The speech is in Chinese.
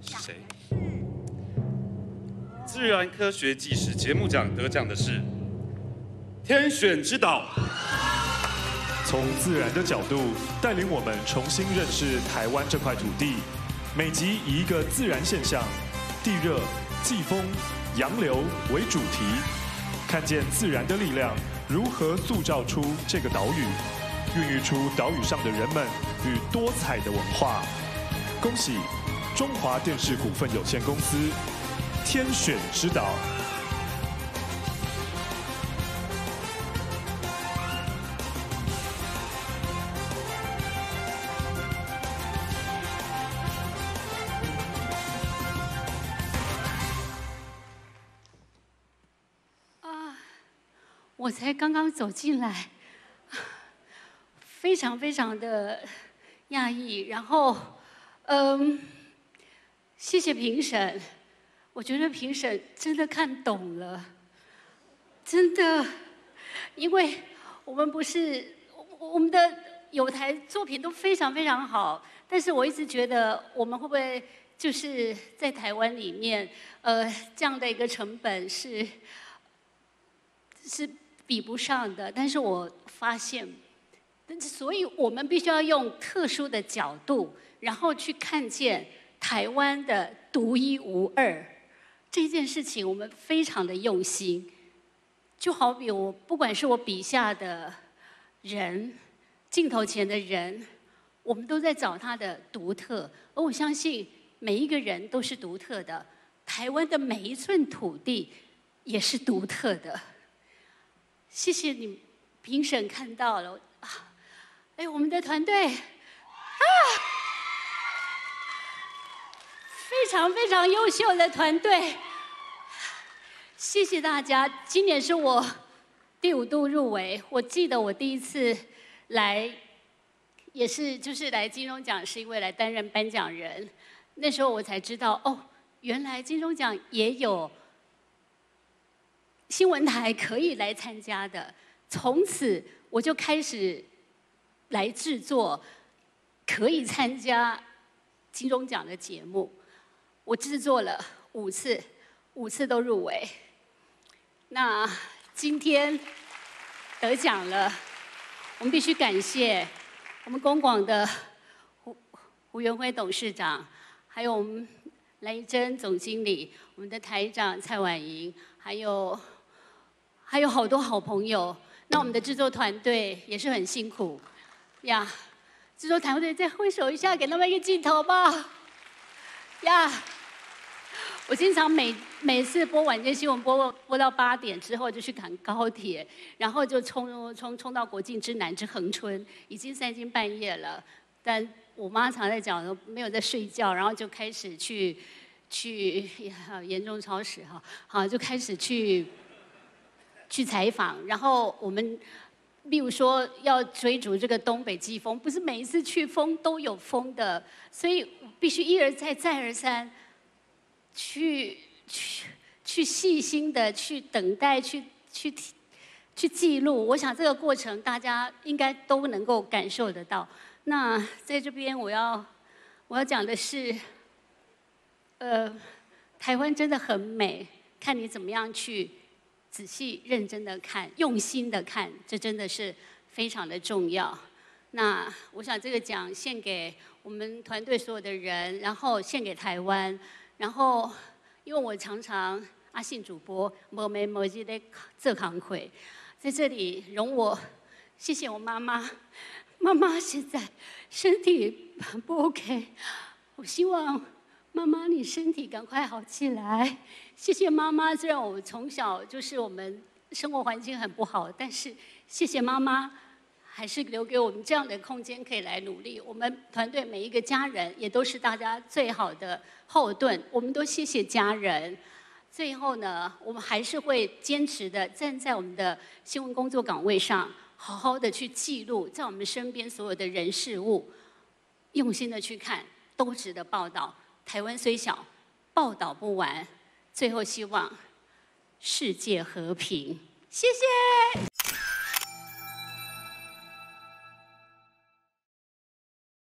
谁？自然科学纪实节目奖得奖的是《天选之岛》。 从自然的角度带领我们重新认识台湾这块土地。每集以一个自然现象——地热、季风、洋流为主题，看见自然的力量如何塑造出这个岛屿，孕育出岛屿上的人们与多彩的文化。恭喜中华电视股份有限公司天选之岛。 我才刚刚走进来，非常非常的讶异。然后，谢谢评审，我觉得评审真的看懂了，真的，因为我们不是我们的有台作品都非常非常好，但是我一直觉得我们会不会就是在台湾里面，这样的一个成本是比不上的，但是我发现，所以我们必须要用特殊的角度，然后去看见台湾的独一无二这件事情，我们非常的用心。就好比不管是我笔下的人，镜头前的人，我们都在找他的独特，而我相信每一个人都是独特的，台湾的每一寸土地也是独特的。谢谢你，评审看到了啊！哎，我们的团队啊，非常非常优秀的团队，谢谢大家。今年是我第5度入围，我记得我第一次来，也是就是来金钟奖，是因为来担任颁奖人。那时候我才知道，哦，原来金钟奖也有新闻台可以来参加的，从此我就开始来制作可以参加金钟奖的节目。我制作了5次，5次都入围。那今天得奖了，我们必须感谢我们公广的胡元辉董事长，还有我们蓝怡珍总经理，我们的台长蔡婉莹，还有好多好朋友。那我们的制作团队也是很辛苦呀。制作团队再挥手一下，给他们一个镜头吧。呀，我经常每次播晚间新闻播到8点之后，就去赶高铁，然后就冲到国境之南之恒春，已经3更半夜了。但我妈常在讲，没有在睡觉，然后就开始去严重超时哈，好就开始去采访，然后我们，例如说要追逐这个东北季风，不是每一次去风都有风的，所以必须一而再再而三，去细心的去等待，去记录。我想这个过程大家应该都能够感受得到。那在这边我要讲的是，台湾真的很美，看你怎么样去仔细认真的看，用心的看，这真的是非常的重要。那我想这个奖献给我们团队所有的人，然后献给台湾，然后因为我常常阿信主播没记得这行会，在这里容我谢谢我妈妈，妈妈现在身体很不 OK， 我希望妈妈你身体赶快好起来。谢谢妈妈，虽然我从小就是我们生活环境很不好，但是谢谢妈妈，还是留给我们这样的空间可以来努力。我们团队每一个家人也都是大家最好的后盾，我们都谢谢家人。最后呢，我们还是会坚持的站在我们的新闻工作岗位上，好好的去记录在我们身边所有的人事物，用心的去看，都值得报道。台湾虽小，报道不完。最后希望世界和平，谢谢。